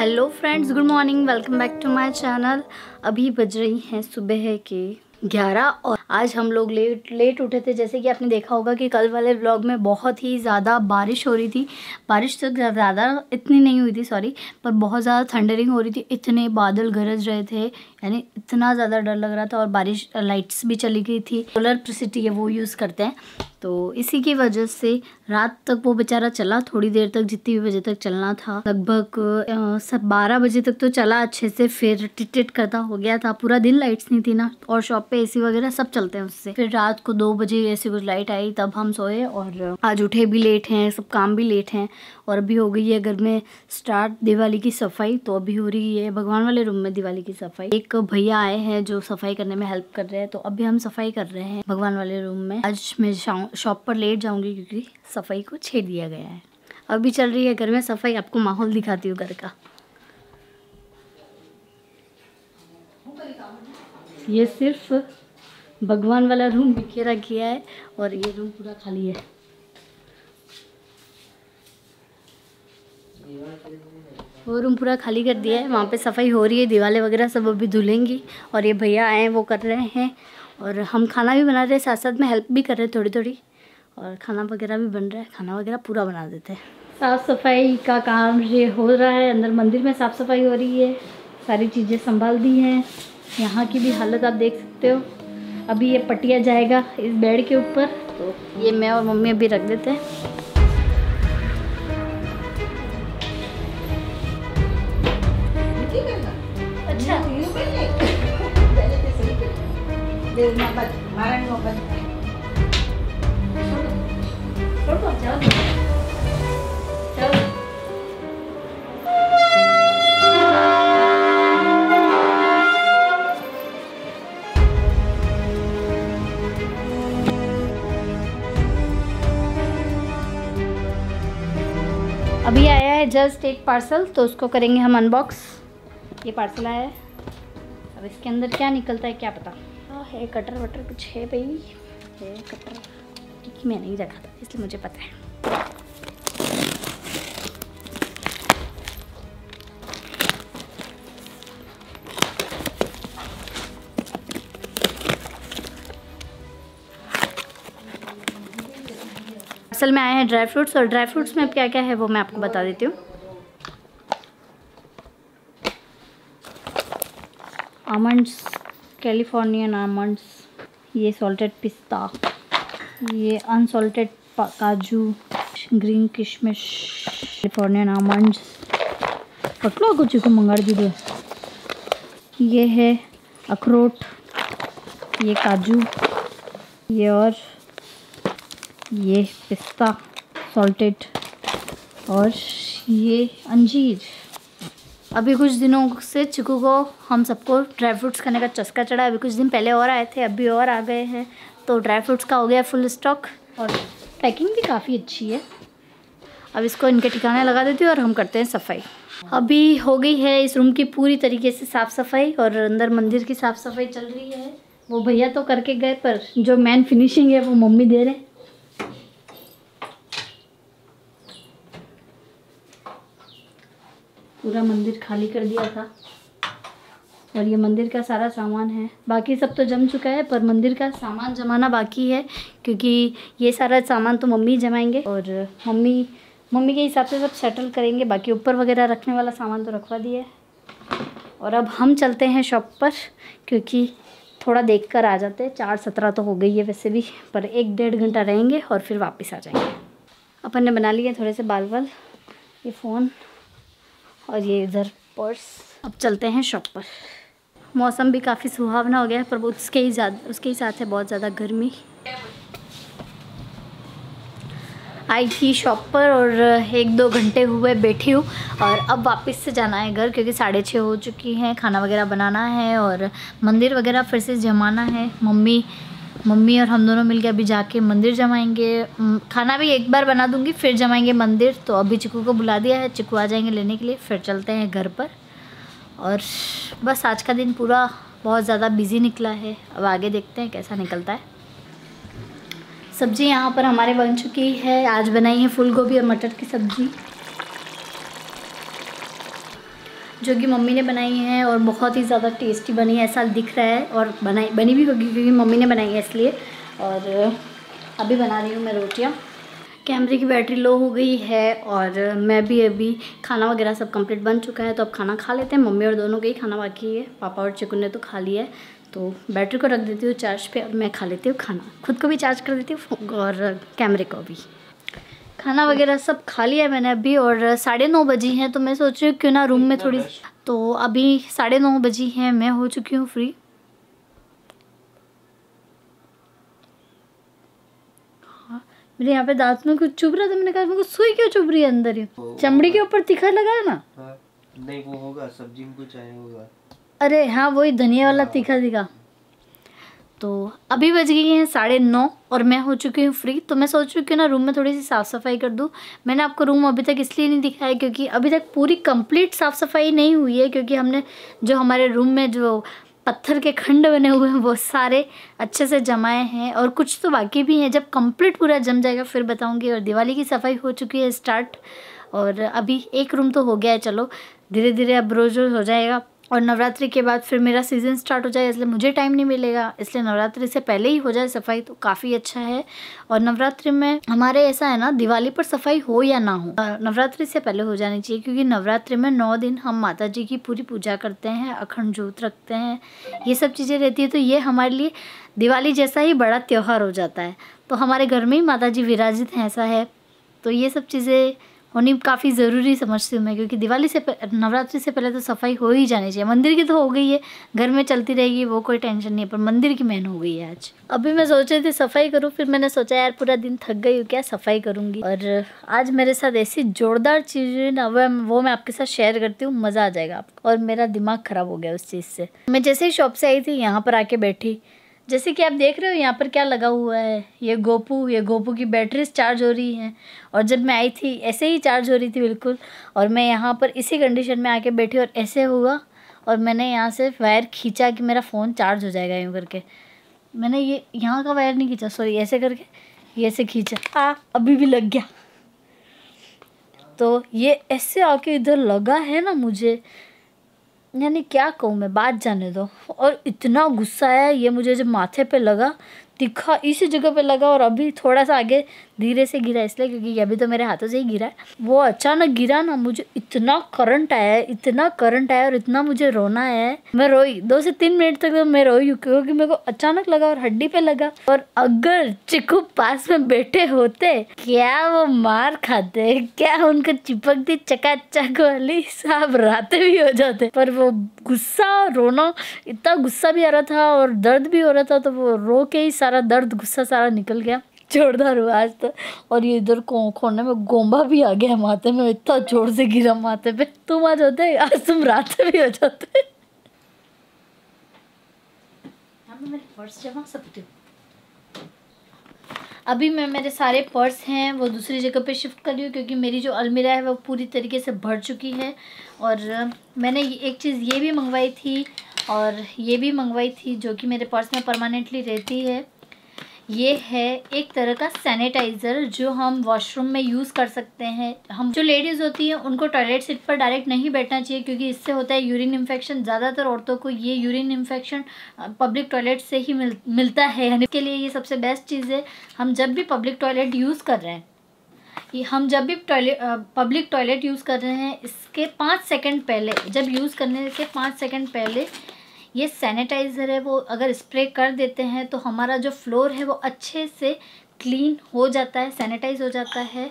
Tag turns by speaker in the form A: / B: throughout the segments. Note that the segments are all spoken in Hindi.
A: Hello friends, good morning, welcome back to my channel. अभी बज रही हैं सुबह के 11 और आज हम लोग लेट उठे थे। जैसे कि आपने देखा होगा कि कल वाले व्लॉग में बहुत ही ज़्यादा बारिश हो रही थी। बारिश तो ज़्यादा इतनी नहीं हुई थी, सॉरी, पर बहुत ज़्यादा थंडरिंग हो रही थी। इतने बादल गरज रहे थे, यानी इतना ज़्यादा डर लग रहा था। और बारिश, लाइट्स भी चली गई थी। सोलर इलेक्ट्रिसिटी है वो यूज़ करते हैं, तो इसी की वजह से रात तक वो बेचारा चला, थोड़ी देर तक, जितनी भी बजे तक चलना था। लगभग 12 बजे तक तो चला अच्छे से, फिर टिट करता हो गया था। पूरा दिन लाइट्स नहीं थी ना, और शॉप पे एसी वगैरह सब चलते हैं उससे। फिर रात को 2 बजे ऐसे कुछ लाइट आई, तब हम सोए। और आज उठे भी लेट हैं, सब काम भी लेट हैं। और अभी हो गई है घर में स्टार्ट दिवाली की सफाई। तो अभी हो रही है भगवान वाले रूम में दिवाली की सफाई। एक भैया आए हैं जो सफाई करने में हेल्प कर रहे हैं, तो अभी हम सफाई कर रहे हैं भगवान वाले रूम में। आज मैं शॉप पर लेट जाऊंगी क्योंकि सफाई को छेड़ दिया गया है। अभी चल रही है घर में सफाई, आपको माहौल दिखाती हूँ घर का। ये सिर्फ भगवान वाला रूम बिखेरा किया है और ये रूम पूरा खाली है। वो रूम पूरा खाली कर दिया है, वहाँ पे सफाई हो रही है, दीवारें वगैरह सब अभी धुलेंगी। और ये भैया आए हैं, वो कर रहे हैं। और हम खाना भी बना रहे हैं, साथ साथ में हेल्प भी कर रहे हैं थोड़ी थोड़ी। और खाना वगैरह भी बन रहा है, खाना वगैरह पूरा बना देते हैं। साफ़ सफाई का काम ये हो रहा है। अंदर मंदिर में साफ़ सफाई हो रही है, सारी चीज़ें संभाल दी हैं। यहाँ की भी हालत आप देख सकते हो। अभी ये पटिया जाएगा इस बेड के ऊपर, तो ये मैं और मम्मी अभी रख देते हैं। अच्छा, अभी आया है जस्ट एक पार्सल, तो उसको करेंगे हम अनबॉक्स। ये पार्सल आया है, अब इसके अंदर क्या निकलता है क्या पता। है कटर वटर कुछ है भाई, है कटर, क्योंकि मैं नहीं रखा था इसलिए मुझे पता है। पार्सल में आए हैं ड्राई फ्रूट्स, और ड्राई फ्रूट्स में अब क्या क्या है वो मैं आपको बता देती हूँ। आमंड्स, कैलिफोर्नियन आमंड्स, ये सॉल्टेड पिस्ता, ये अनसॉल्टेड काजू, ग्रीन किशमिश, कैलिफोर्नियन आमंड्स, पकड़ो कुछ को मंगाड़ दीजिए। ये है अखरोट, ये काजू, ये और ये पिस्ता सॉल्टेड, और ये अंजीर। अभी कुछ दिनों से चिकू को, हम सबको ड्राई फ्रूट्स खाने का चस्का चढ़ा। अभी कुछ दिन पहले और आए थे, अभी और आ गए हैं, तो ड्राई फ्रूट्स का हो गया फुल स्टॉक। और पैकिंग भी काफ़ी अच्छी है। अब इसको इनके ठिकाने लगा देती हूँ और हम करते हैं सफाई। अभी हो गई है इस रूम की पूरी तरीके से साफ़ सफाई, और अंदर मंदिर की साफ़ सफाई चल रही है। वो भैया तो करके गए, पर जो मेन फिनिशिंग है वो मम्मी दे रहे हैं। पूरा मंदिर खाली कर दिया था, और ये मंदिर का सारा सामान है। बाकी सब तो जम चुका है, पर मंदिर का सामान जमाना बाकी है, क्योंकि ये सारा सामान तो मम्मी जमाएंगे। और मम्मी के हिसाब से सब सेटल करेंगे। बाकी ऊपर वगैरह रखने वाला सामान तो रखवा दिया है। और अब हम चलते हैं शॉप पर, क्योंकि थोड़ा देख कर आ जाते हैं। 4:17 तो हो गई है वैसे भी, पर 1-1.5 घंटा रहेंगे और फिर वापस आ जाएंगे। अपन ने बना लिए थोड़े से बाल वाल, ये फ़ोन और ये इधर पर्स। अब चलते हैं शॉप पर। मौसम भी काफ़ी सुहावना हो गया है, पर उसके ही साथ है बहुत ज़्यादा गर्मी। आई थी शॉप पर और 1-2 घंटे हुए बैठी हूँ, और अब वापस से जाना है घर, क्योंकि 6:30 हो चुकी हैं। खाना वगैरह बनाना है और मंदिर वगैरह फिर से जमाना है। मम्मी और हम दोनों मिलकर अभी जाके मंदिर जमाएंगे। खाना भी एक बार बना दूंगी, फिर जमाएंगे मंदिर। तो अभी चिकू को बुला दिया है, चिकू आ जाएंगे लेने के लिए, फिर चलते हैं घर पर। और बस आज का दिन पूरा बहुत ज़्यादा बिजी निकला है। अब आगे देखते हैं कैसा निकलता है। सब्ज़ी यहाँ पर हमारे बन चुकी है। आज बनाई है फूल गोभी और मटर की सब्ज़ी। जो कि मम्मी ने बनाई है और बहुत ही ज़्यादा टेस्टी बनी है ऐसा दिख रहा है, और बनी भी होगी क्योंकि मम्मी ने बनाई है इसलिए। और अभी बना रही हूँ मैं रोटियाँ। कैमरे की बैटरी लो हो गई है और मैं भी अभी खाना वगैरह सब कंप्लीट बन चुका है, तो अब खाना खा लेते हैं। मम्मी और दोनों का ही खाना बाकी है, पापा और चिकन ने तो खा लिया है। तो बैटरी को रख देती हूँ चार्ज पे और मैं खा लेती हूँ खाना, खुद को भी चार्ज कर देती हूँ और कैमरे को भी। खाना वगैरह सब खा लिया मैंने अभी, और 9:30 बजी हैं, तो मैं सोच रही हूँ क्यों ना रूम में थोड़ी, तो अभी 9:30 बजी हैं, मैं हो चुकी हूँ फ्री। हाँ, मेरे यहाँ पे दांत में कुछ चुभ रहा था, मैंने कहा मेरे को सुई क्यों चुभ रही है अंदर ही, चमड़ी के ऊपर तीखा लगा है ना।
B: हाँ, नहीं वो होगा सब्जी में कुछ आया होगा।
A: अरे हाँ, वही धनिया वाला तीखा तीखा। तो अभी बज गई हैं 9:30 और मैं हो चुकी हूँ फ्री। तो मैं सोच रही हूँ कि ना रूम में थोड़ी सी साफ़ सफाई कर दूँ। मैंने आपको रूम अभी तक इसलिए नहीं दिखाया क्योंकि अभी तक पूरी कंप्लीट साफ़ सफाई नहीं हुई है, क्योंकि हमने जो हमारे रूम में जो पत्थर के खंड बने हुए हैं वो सारे अच्छे से जमाए हैं और कुछ तो बाकी भी हैं। जब कंप्लीट पूरा जम जाएगा फिर बताऊँगी। और दिवाली की सफाई हो चुकी है स्टार्ट, और अभी एक रूम तो हो गया है, चलो धीरे धीरे अब रोज़ रोज़ हो जाएगा। और नवरात्रि के बाद फिर मेरा सीज़न स्टार्ट हो जाए, इसलिए मुझे टाइम नहीं मिलेगा, इसलिए नवरात्रि से पहले ही हो जाए सफाई तो काफ़ी अच्छा है। और नवरात्रि में हमारे ऐसा है ना, दिवाली पर सफाई हो या ना हो, नवरात्रि से पहले हो जानी चाहिए, क्योंकि नवरात्रि में 9 दिन हम माता जी की पूरी पूजा करते हैं, अखंड जोत रखते हैं, ये सब चीज़ें रहती है। तो ये हमारे लिए दिवाली जैसा ही बड़ा त्यौहार हो जाता है। तो हमारे घर में ही माता जी विराजित हैं, ऐसा है। तो ये सब चीज़ें होनी काफ़ी ज़रूरी समझती हूँ मैं, क्योंकि दिवाली से नवरात्रि से पहले तो सफाई हो ही जानी चाहिए। मंदिर की तो हो गई है, घर में चलती रहेगी वो कोई टेंशन नहीं है, पर मंदिर की मेन हो गई है आज। अभी मैं सोच रही थी सफाई करूँ, फिर मैंने सोचा यार पूरा दिन थक गई हूँ, क्या सफाई करूँगी। और आज मेरे साथ ऐसी जोरदार चीज़ें ना वो मैं आपके साथ शेयर करती हूँ, मज़ा आ जाएगा आपको। और मेरा दिमाग ख़राब हो गया उस चीज़ से। मैं जैसे ही शॉप से आई थी यहाँ पर आके बैठी, जैसे कि आप देख रहे हो यहाँ पर क्या लगा हुआ है, ये गोपू की बैटरीज चार्ज हो रही हैं। और जब मैं आई थी ऐसे ही चार्ज हो रही थी बिल्कुल, और मैं यहाँ पर इसी कंडीशन में आके बैठी और ऐसे हुआ, और मैंने यहाँ से वायर खींचा कि मेरा फ़ोन चार्ज हो जाएगा यूँ करके। मैंने ये यहाँ का वायर नहीं खींचा, सॉरी, ऐसे करके ये ऐसे खींचा, अभी भी लग गया। तो ये ऐसे आके इधर लगा है ना मुझे, यानी क्या कहूँ मैं, बात जाने दो। और इतना गुस्सा आया, ये मुझे जब माथे पे लगा, तीखा इसी जगह पे लगा, और अभी थोड़ा सा आगे धीरे से गिरा इसलिए क्योंकि अभी तो मेरे हाथों से ही गिरा है। वो अचानक गिरा ना, मुझे इतना करंट आया है, इतना करंट आया और इतना मुझे रोना है। मैं रोई 2 से 3 मिनट तक, तो मैं रोई क्योंकि मेरे को अचानक लगा और हड्डी पे लगा। और अगर चिकू पास में बैठे होते, क्या वो मार खाते, क्या उनको चिपकती चकाचक वाली सब रातें भी हो जाते। पर वो गुस्सा, रोना, इतना गुस्सा भी आ रहा था और दर्द भी हो रहा था, तो वो रो के ही सारा दर्द गुस्सा सारा निकल गया। जोरदार हुआ आज तो। और ये इधर कोने में गोंबा भी आ गया माथे में, इतना जोर से गिरा माथे पे। तुम आ जाते, आज तुम रात भी हो जाते। मेरे पर्स जमा सकती हूँ। अभी मैं मेरे सारे पर्स हैं वो दूसरी जगह पे शिफ्ट कर रही हूँ, क्योंकि मेरी जो अलमीरा है वो पूरी तरीके से भर चुकी है। और मैंने एक चीज़ ये भी मंगवाई थी और ये भी मंगवाई थी, जो कि मेरे पर्स में परमानेंटली रहती है। ये है एक तरह का सैनिटाइज़र जो हम वॉशरूम में यूज़ कर सकते हैं। हम जो लेडीज़ होती हैं उनको टॉयलेट सीट पर डायरेक्ट नहीं बैठना चाहिए, क्योंकि इससे होता है यूरिन इन्फेक्शन। ज़्यादातर औरतों को ये यूरिन इन्फेक्शन पब्लिक टॉयलेट से ही मिलता है। यानी इसके लिए ये सबसे बेस्ट चीज़ है। हम जब भी पब्लिक टॉयलेट यूज़ कर रहे हैं, पब्लिक टॉयलेट यूज़ कर रहे हैं, इसके 5 सेकंड पहले, जब यूज़ करने के 5 सेकंड पहले ये सैनिटाइज़र है वो अगर स्प्रे कर देते हैं तो हमारा जो फ्लोर है वो अच्छे से क्लीन हो जाता है, सैनिटाइज हो जाता है।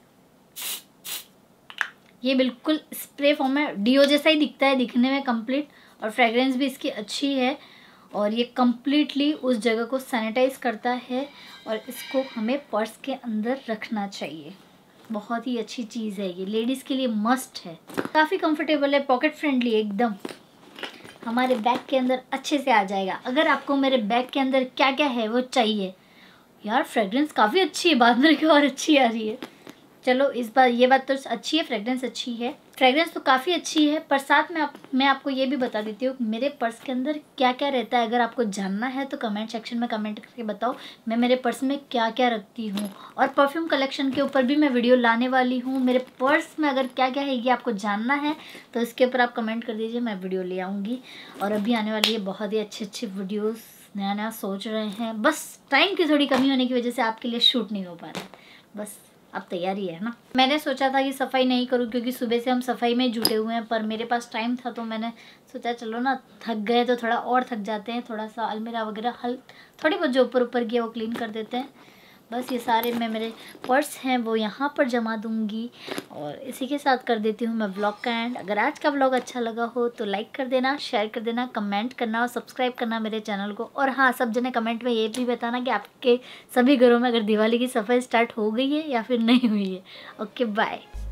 A: ये बिल्कुल स्प्रे फॉर्म में डीओ जैसा ही दिखता है दिखने में कंप्लीट, और फ्रेगरेंस भी इसकी अच्छी है। और ये कम्प्लीटली उस जगह को सैनिटाइज करता है, और इसको हमें पर्स के अंदर रखना चाहिए। बहुत ही अच्छी चीज़ है ये, लेडीज़ के लिए मस्ट है। काफ़ी कंफर्टेबल है, पॉकेट फ्रेंडली एकदम, हमारे बैग के अंदर अच्छे से आ जाएगा। अगर आपको मेरे बैग के अंदर क्या क्या है वो चाहिए, यार फ्रेगरेंस काफ़ी अच्छी है, बाद में और अच्छी आ रही है। चलो इस बार ये बात तो अच्छी है, फ्रेगरेंस अच्छी है। फ्रेगरेंस तो काफ़ी अच्छी है, पर साथ में मैं आपको ये भी बता देती हूँ मेरे पर्स के अंदर क्या क्या रहता है। अगर आपको जानना है तो कमेंट सेक्शन में कमेंट करके बताओ मैं मेरे पर्स में क्या क्या रखती हूँ। और परफ्यूम कलेक्शन के ऊपर भी मैं वीडियो लाने वाली हूँ। मेरे पर्स में अगर क्या क्या है ये आपको जानना है तो इसके ऊपर आप कमेंट कर दीजिए, मैं वीडियो ले आऊँगी। और अभी आने वाली है बहुत ही अच्छी वीडियोज़, नया नया सोच रहे हैं, बस टाइम की थोड़ी कमी होने की वजह से आपके लिए शूट नहीं हो पा रहा है। बस अब तैयारी है ना। मैंने सोचा था कि सफाई नहीं करूं क्योंकि सुबह से हम सफाई में जुटे हुए हैं, पर मेरे पास टाइम था तो मैंने सोचा चलो ना, थक गए तो थोड़ा और थक जाते हैं, थोड़ा सा अलमीरा वगैरह थोड़ी बहुत जो ऊपर ऊपर किया वो क्लीन कर देते हैं। बस ये सारे मैं मेरे पर्स हैं वो यहाँ पर जमा दूँगी और इसी के साथ कर देती हूँ मैं व्लॉग का एंड। अगर आज का व्लॉग अच्छा लगा हो तो लाइक कर देना, शेयर कर देना, कमेंट करना और सब्सक्राइब करना मेरे चैनल को। और हाँ, सब जने कमेंट में ये भी बताना कि आपके सभी घरों में अगर दिवाली की सफाई स्टार्ट हो गई है या फिर नहीं हुई है। Okay bye.